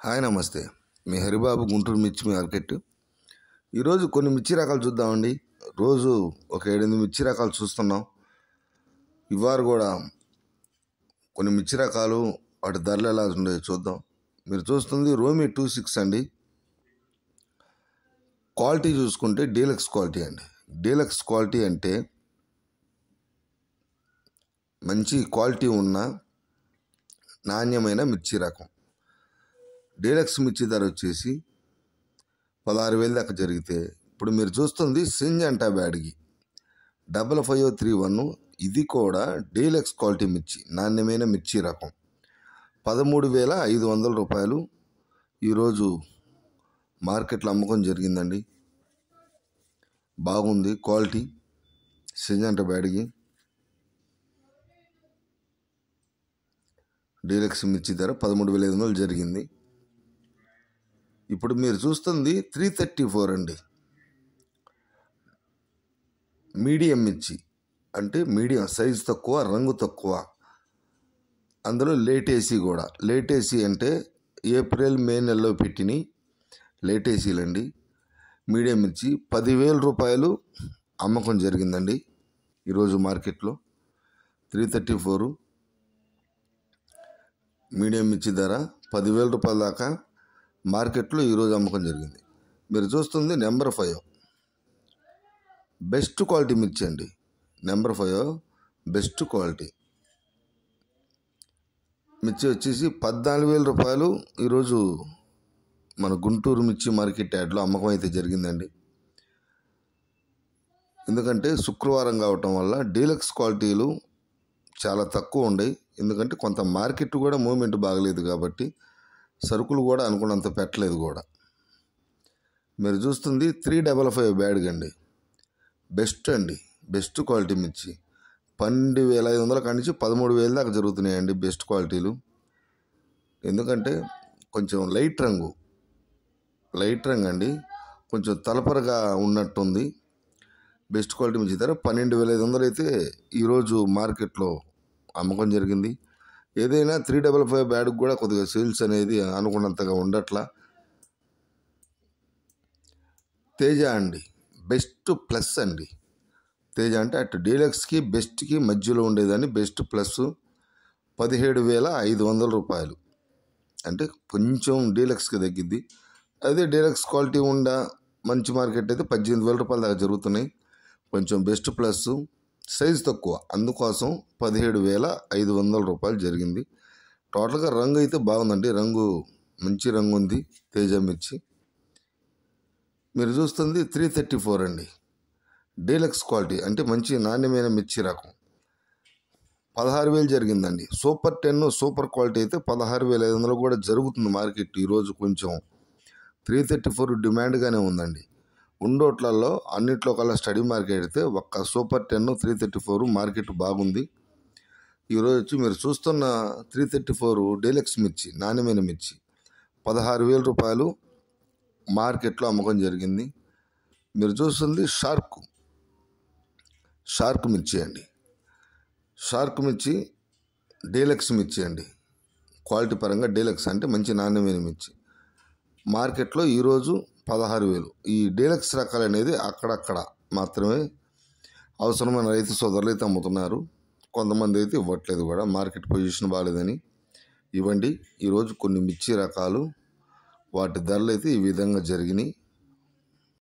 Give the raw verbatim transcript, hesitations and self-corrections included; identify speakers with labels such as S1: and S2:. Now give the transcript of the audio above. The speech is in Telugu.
S1: హాయ్ నమస్తే. మీ హరిబాబు గుంటూరు మిర్చి మార్కెట్. ఈరోజు కొన్ని మిర్చి రకాలు చూద్దామండి. రోజు ఒక ఏడెనిమిది మిర్చి రకాలు చూస్తున్నాం. ఇవాళ కూడా కొన్ని మిర్చి రకాలు వాటి ధరలు ఎలా ఉన్నాయో చూద్దాం. మీరు చూస్తుంది రోమి టూ సిక్స్ అండి. క్వాలిటీ చూసుకుంటే డీలక్స్ క్వాలిటీ అండి. డీలక్స్ క్వాలిటీ అంటే మంచి క్వాలిటీ ఉన్న నాణ్యమైన మిర్చి రకం. డీలక్స్ మిర్చి ధర వచ్చేసి పదహారు వేలు దాకా జరిగితే ఇప్పుడు మీరు చూస్తుంది Syngenta Byadgi double five three one. ఇది కూడా డీలక్స్ క్వాలిటీ మిర్చి, నాణ్యమైన మిర్చి రకం. పదమూడు వేల ఐదు వందల రూపాయలు ఈరోజు మార్కెట్లో అమ్మకం జరిగిందండి. బాగుంది క్వాలిటీ. సింజంటా బ్యాడ్గి డీలక్స్ మిర్చి ధర పదమూడు వేల ఐదు వందలు జరిగింది. ఇప్పుడు మీరు చూస్తుంది త్రీ థర్టీ ఫోర్ అండి. మీడియం మిర్చి అంటే మీడియం సైజు తక్కువ, రంగు తక్కువ. అందులో లేటేసీ కూడా. లేటేసీ అంటే ఏప్రిల్ మే నెలలో పెట్టిన లేటేసీలండి. మీడియం మిర్చి పదివేల రూపాయలు అమ్మకం జరిగిందండి ఈరోజు మార్కెట్లో. త్రీ థర్టీ ఫోరు మీడియం మిర్చి ధర పదివేల రూపాయల దాకా మార్కెట్లో ఈరోజు అమ్మకం జరిగింది. మీరు చూస్తుంది నెంబర్ ఫైవ్ బెస్ట్ క్వాలిటీ మిర్చి అండి. నెంబర్ ఫైవ్ బెస్ట్ క్వాలిటీ మిర్చి వచ్చేసి పద్నాలుగు వేల రూపాయలు ఈరోజు మన గుంటూరు మిర్చి మార్కెట్ యార్డ్లో అమ్మకం అయితే జరిగిందండి. ఎందుకంటే శుక్రవారం కావటం వల్ల డీలక్స్ క్వాలిటీలు చాలా తక్కువ ఉన్నాయి. ఎందుకంటే కొంత మార్కెట్ కూడా మూమెంట్ బాగలేదు కాబట్టి సరుకులు కూడా అనుకున్నంత పెట్టలేదు కూడా. మీరు చూస్తుంది త్రీ డబల్ ఫైవ్ బ్యాడ్గా అండి. బెస్ట్ అండి. బెస్ట్ క్వాలిటీ మిర్చి పన్నెండు వేల ఐదు వందల కాడి నుంచి పదమూడు వేల దాకా జరుగుతున్నాయండి బెస్ట్ క్వాలిటీలు. ఎందుకంటే కొంచెం లైట్ రంగు లైట్ రంగు అండి, కొంచెం తలపరగా ఉన్నట్టుంది. బెస్ట్ క్వాలిటీ మిర్చి ధర పన్నెండు వేల ఐదు వందలు అయితే ఈరోజు మార్కెట్లో అమ్మకం జరిగింది. ఏదైనా త్రీ డబల్ ఫైవ్ బ్యాడ్కి కూడా కొద్దిగా సేల్స్ అనేది అనుకున్నంతగా ఉండట్లా. తేజ అండి బెస్ట్ ప్లస్ అండి. తేజ అంటే అటు డీలక్స్కి బెస్ట్కి మధ్యలో ఉండేదాన్ని బెస్ట్ ప్లస్ పదిహేడు వేల ఐదు వందల రూపాయలు. అంటే కొంచెం డీలక్స్కి తగ్గిద్ది. అదే డీలక్స్ క్వాలిటీ ఉండ మంచి మార్కెట్ అయితే పద్దెనిమిది వేల రూపాయల దాకా జరుగుతున్నాయి. కొంచెం బెస్ట్ ప్లస్ సైజు తక్కువ, అందుకోసం పదిహేడు వేల ఐదు వందల రూపాయలు జరిగింది. టోటల్గా రంగు అయితే బాగుందండి. రంగు మంచి రంగు ఉంది తేజ మిర్చి. మీరు చూస్తుంది త్రీ థర్టీ ఫోర్ అండి. డీలక్స్ క్వాలిటీ అంటే మంచి నాణ్యమైన మిర్చి రకం. పదహారు వేలు జరిగిందండి. సూపర్ టెన్ సూపర్ క్వాలిటీ అయితే పదహారు వేల ఐదు వందలు కూడా జరుగుతుంది మార్కెట్ ఈరోజు. కొంచెం త్రీ థర్టీ ఫోర్ డిమాండ్గానే ఉందండి. ఉండోట్లలో అన్నిట్లో కల్లా స్టడీ మార్కెట్ అయితే ఒక్క super ten three thirty four market బాగుంది. ఈరోజు వచ్చి మీరు చూస్తున్న త్రీ థర్టీ ఫోర్ డీలక్స్ మిర్చి, నాణ్యమైన మిర్చి పదహారు వేల రూపాయలు మార్కెట్లో అమ్మకం జరిగింది. మీరు చూస్తుంది షార్క్ షార్క్ మిర్చి అండి. షార్క్ మిర్చి డీలక్స్ మిర్చి అండి. క్వాలిటీ పరంగా డీలక్స్ అంటే మంచి నాణ్యమైన మిర్చి మార్కెట్లో ఈరోజు పదహారు వేలు. ఈ డీలక్స్ రకాలు అనేది అక్కడక్కడ మాత్రమే అవసరమైన రైతు సోదరులు అయితే అమ్ముతున్నారు. కొంతమంది అయితే ఇవ్వట్లేదు కూడా, మార్కెట్ పొజిషన్ బాగాలేదని. ఇవ్వండి ఈరోజు కొన్ని మిర్చి రకాలు, వాటి ధరలు అయితే ఈ విధంగా జరిగినాయి.